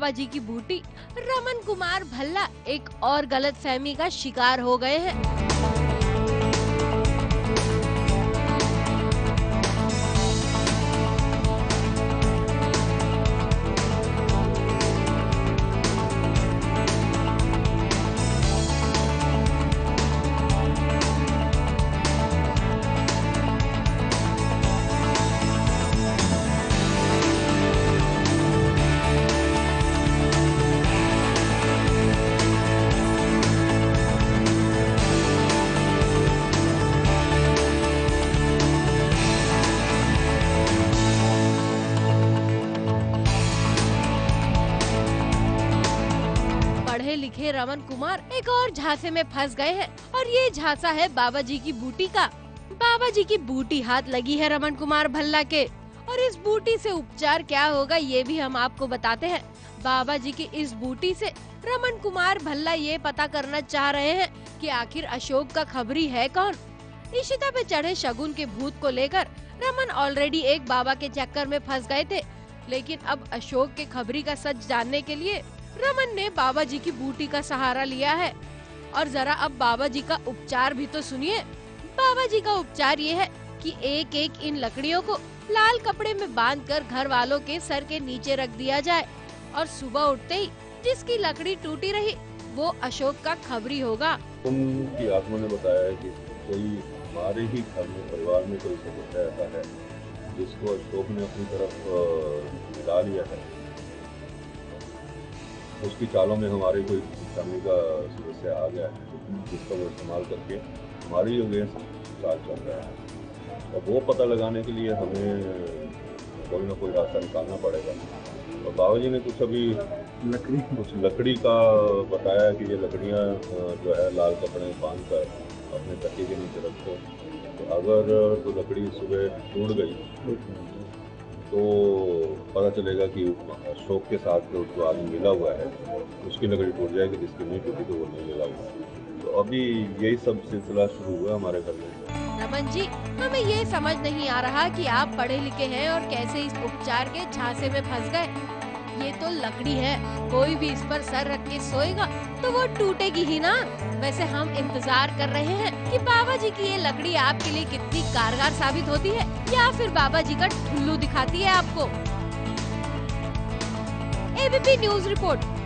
बाबा जी की बूटी रमन कुमार भल्ला एक और गलतफहमी का शिकार हो गए हैं। पढ़े लिखे रमन कुमार एक और झांसे में फंस गए हैं और ये झांसा है बाबा जी की बूटी का। बाबा जी की बूटी हाथ लगी है रमन कुमार भल्ला के और इस बूटी से उपचार क्या होगा ये भी हम आपको बताते हैं। बाबा जी की इस बूटी से रमन कुमार भल्ला ये पता करना चाह रहे हैं कि आखिर अशोक का खबरी है कौन। इशिता पे चढ़े शगुन के भूत को लेकर रमन ऑलरेडी एक बाबा के चक्कर में फंस गए थे, लेकिन अब अशोक के खबरी का सच जानने के लिए रमन ने बाबा जी की बूटी का सहारा लिया है। और जरा अब बाबा जी का उपचार भी तो सुनिए। बाबा जी का उपचार ये है कि एक एक इन लकड़ियों को लाल कपड़े में बांधकर घर वालों के सर के नीचे रख दिया जाए और सुबह उठते ही जिसकी लकड़ी टूटी रही वो अशोक का खबरी होगा। उनकी आत्मा ने बताया है कि कोई हमारे ही घर में परिवार में कोई सदस्य ऐसा है जिसको अशोक ने अपनी तरफ मिला लिया है। उसकी चालों में हमारे कोई फैमिली का सदस्य आ गया है जिसका वो इस्तेमाल करके हमारी अगेंस्ट चाल चल रहा है और वो पता लगाने के लिए हमें कोई ना कोई रास्ता निकालना पड़ेगा। और बाबा जी ने कुछ लकड़ी का बताया कि ये लकड़ियाँ जो है लाल कपड़े में बांध कर अपने तकिए के नीचे रखो, तो अगर तो लकड़ी सुबह टूट गई तो पता चलेगा कि अशोक के साथ जो आदमी मिला हुआ है उसकी लकड़ी टूट जाएगी, जिसकी नहीं टूटी तो वो नहीं मिला हुआ। तो अभी यही सब सिलसिला शुरू हुआ हमारे घर में। रमन जी, हमें ये समझ नहीं आ रहा कि आप पढ़े लिखे हैं और कैसे इस उपचार के झांसे में फंस गए। ये तो लकड़ी है, कोई भी इस पर सर रख के सोएगा तो वो टूटेगी ही ना। वैसे हम इंतजार कर रहे हैं कि बाबा जी की ये लकड़ी आपके लिए कितनी कारगर साबित होती है या फिर बाबा जी का ठुल्लू दिखाती है आपको। ABP news report.